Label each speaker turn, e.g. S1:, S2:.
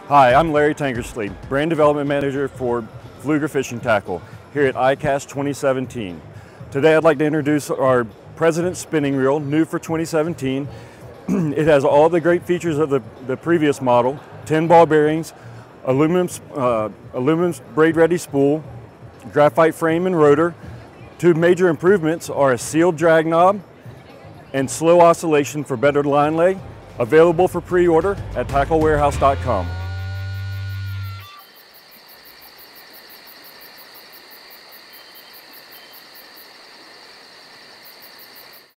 S1: Hi, I'm Larry Tankersley, Brand Development Manager for Pflueger Fishing Tackle here at ICAST 2017. Today I'd like to introduce our President Spinning Reel, new for 2017. It has all the great features of the previous model: 10 ball bearings, aluminum braid-ready spool, graphite frame and rotor. Two major improvements are a sealed drag knob and slow oscillation for better line lay. Available for pre-order at tacklewarehouse.com.